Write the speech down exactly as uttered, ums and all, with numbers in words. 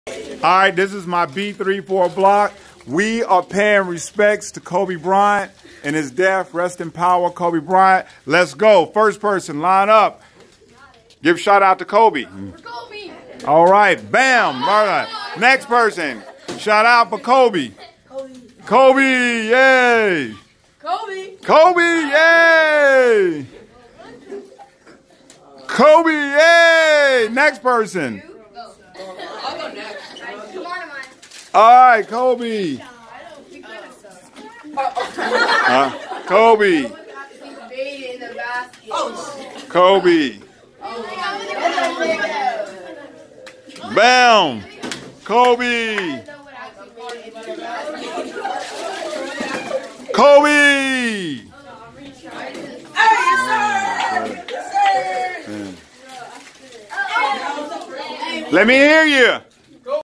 All right, this is my B thirty-four block. We are paying respects to Kobe Bryant and his death. Rest in power, Kobe Bryant. Let's go. First person, line up. Give a shout out to Kobe. Kobe. All right, bam. All right. Next person, shout out for Kobe. Kobe. Kobe, yay. Kobe. Kobe, yay. Kobe, yay. Next person. I'll go next. Come on, mine. All right, Kobe. Uh, Kobe. Kobe. Bam. Kobe. Kobe. Let me hear you.